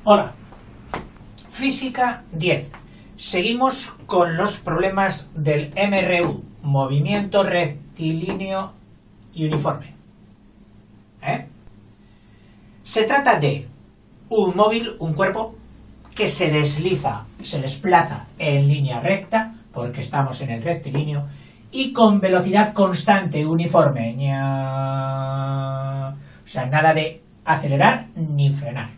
Hola, Física 10. Seguimos con los problemas del MRU, movimiento rectilíneo y uniforme. Se trata de un móvil, un cuerpo, que se desplaza en línea recta, porque estamos en el rectilíneo, y con velocidad constante, uniforme. O sea, nada de acelerar ni frenar.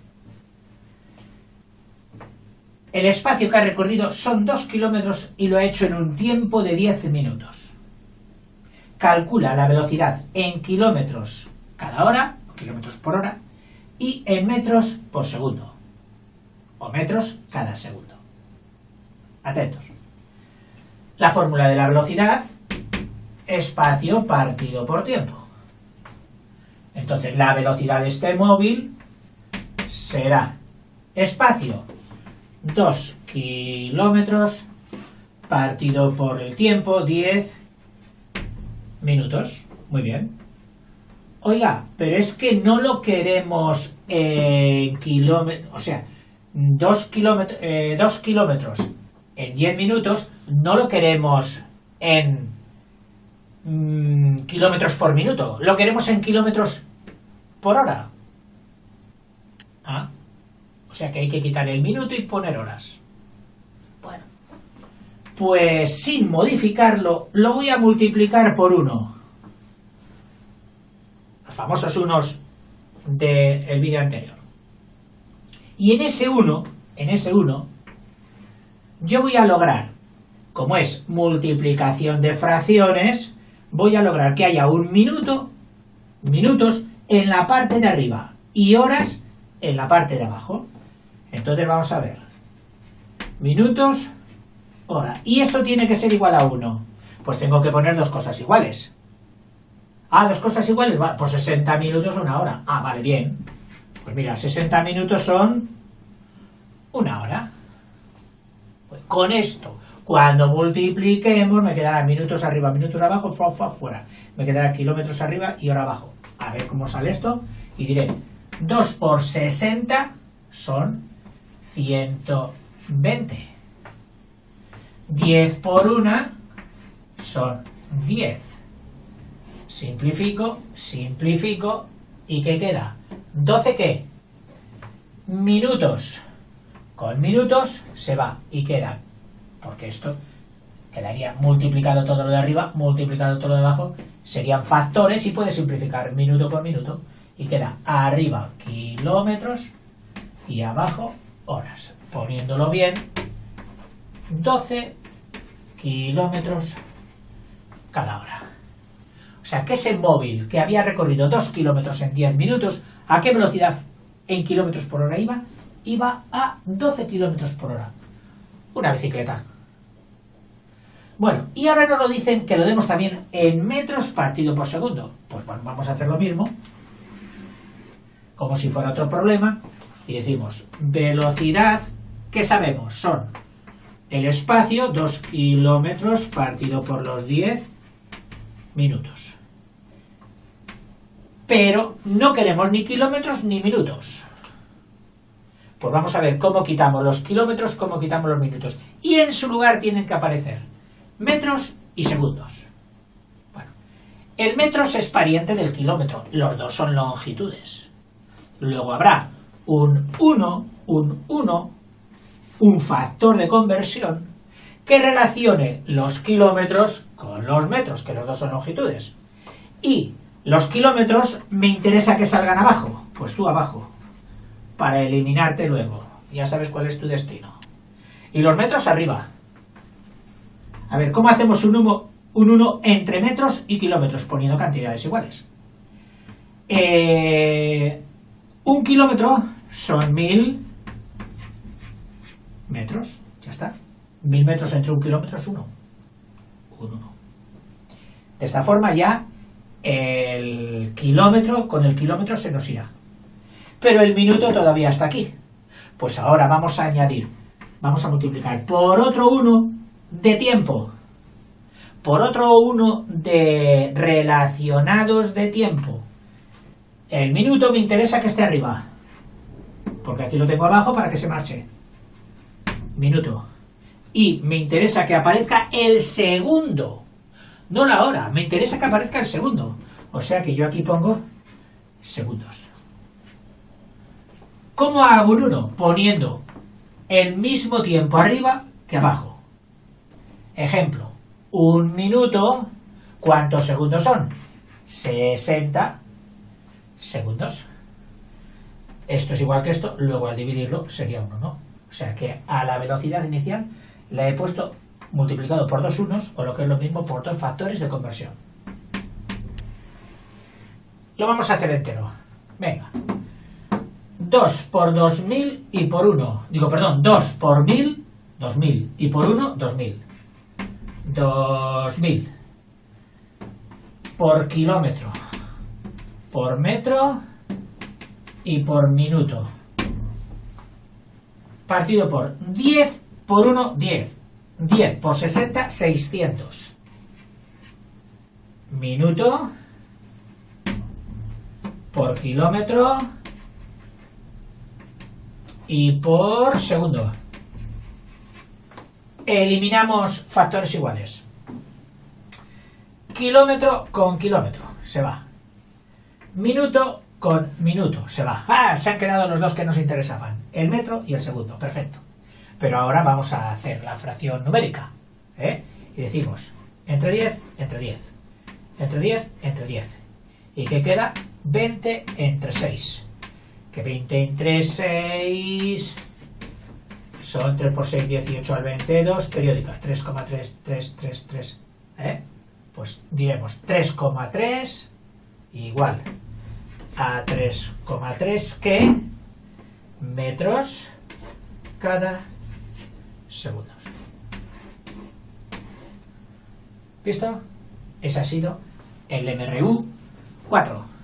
El espacio que ha recorrido son 2 kilómetros y lo ha hecho en un tiempo de 10 minutos. Calcula la velocidad en kilómetros cada hora, kilómetros por hora, y en metros por segundo, o metros cada segundo. Atentos. La fórmula de la velocidad, espacio partido por tiempo. Entonces, la velocidad de este móvil será espacio 2 kilómetros partido por el tiempo, 10 minutos. Muy bien. Oiga, pero es que no lo queremos en kilómetros, o sea, 2 kilómetros en 10 minutos, no lo queremos en kilómetros por minuto, lo queremos en kilómetros por hora. O sea que hay que quitar el minuto y poner horas. Bueno, pues sin modificarlo, lo voy a multiplicar por 1. Los famosos unos del vídeo anterior. Y en ese 1, yo voy a lograr, como es multiplicación de fracciones, voy a lograr que haya minutos en la parte de arriba y horas en la parte de abajo. Entonces vamos a ver. Minutos, hora. Y esto tiene que ser igual a 1. Pues tengo que poner dos cosas iguales. Dos cosas iguales. Vale, pues 60 minutos, una hora. Vale, bien. Pues mira, 60 minutos son una hora. Pues con esto, cuando multipliquemos, me quedarán minutos arriba, minutos abajo, fuera. Me quedará kilómetros arriba y hora abajo. A ver cómo sale esto. Y diré, 2 por 60 son 120. 10 por 1 son 10. Simplifico. ¿Y qué queda? 12 ¿qué? Minutos. Con minutos se va y queda, porque esto quedaría multiplicado todo lo de arriba, multiplicado todo lo de abajo, serían factores y puedes simplificar minuto por minuto y queda arriba kilómetros y abajo horas. Poniéndolo bien, 12 kilómetros cada hora. O sea que ese móvil que había recorrido 2 kilómetros en 10 minutos, ¿a qué velocidad en kilómetros por hora iba? Iba a 12 kilómetros por hora. Una bicicleta. Bueno, y ahora nos lo dicen que lo demos también en metros partido por segundo. Pues bueno, vamos a hacer lo mismo, como si fuera otro problema, y decimos velocidad, que sabemos, son el espacio, 2 kilómetros partido por los 10 minutos. Pero no queremos ni kilómetros ni minutos. Pues vamos a ver cómo quitamos los kilómetros, cómo quitamos los minutos. Y en su lugar tienen que aparecer metros y segundos. Bueno, el metros es pariente del kilómetro. Los dos son longitudes. Luego habrá un factor de conversión que relacione los kilómetros con los metros, que los dos son longitudes. Y los kilómetros me interesa que salgan abajo. Pues tú abajo, para eliminarte luego. Ya sabes cuál es tu destino. Y los metros arriba. A ver, ¿cómo hacemos un 1 entre metros y kilómetros? Poniendo cantidades iguales. 1 kilómetro son 1000 metros. Ya está. 1000 metros entre 1 kilómetro es 1. De esta forma ya el kilómetro con el kilómetro se nos irá. Pero el minuto todavía está aquí. Pues ahora vamos a añadir, vamos a multiplicar por otro 1 de tiempo, por otro 1 de relacionados de tiempo. El minuto me interesa que esté arriba. porque aquí lo tengo abajo para que se marche. Minuto. Y me interesa que aparezca el segundo, no la hora, me interesa que aparezca el segundo. O sea que yo aquí pongo segundos. ¿Cómo hago un 1? Poniendo el mismo tiempo arriba que abajo. Ejemplo, 1 minuto, ¿cuántos segundos son? 60 segundos. Esto es igual que esto, luego al dividirlo sería 1, ¿no? O sea que a la velocidad inicial la he puesto multiplicado por 2 unos, o lo que es lo mismo, por 2 factores de conversión. Lo vamos a hacer entero. Venga. 2 por 2000 y por 1. Digo, perdón, 2 por 1000, 2000. Y por 1, 2000. 2000. Por kilómetro. Por metro. Y por minuto. Partido por 10 por 1, 10. 10 por 60, 600. Minuto. Por kilómetro. Y por segundo. Eliminamos factores iguales. Kilómetro con kilómetro. Se va. Minuto con minuto. Se va. ¡Ah! Se han quedado los dos que nos interesaban. El metro y el segundo. Perfecto. Pero ahora vamos a hacer la fracción numérica. Y decimos entre 10, entre 10. Entre 10, entre 10. ¿Y qué queda? 20 entre 6. Que 20 entre 6 son 3 por 6, 18 al 22, periódica, 3,3333. Pues diremos 3,3 igual a 3,3 que metros cada segundos. ¿Listo? Ese ha sido el MRU 4.